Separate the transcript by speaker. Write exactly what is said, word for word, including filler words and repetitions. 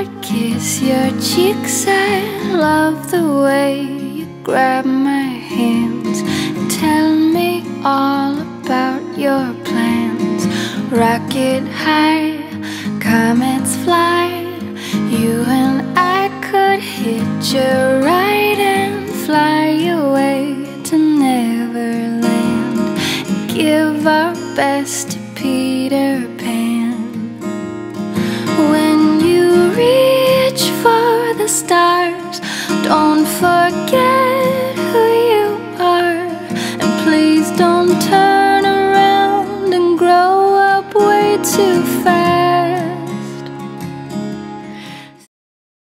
Speaker 1: would kiss your cheeks. I love the way you grab my hands. Tell me all about your plans. Rocket high, comets fly. You and I could hitch a ride and fly away to Neverland. Give our best to Peter Pan. When you reach for the stars, don't forget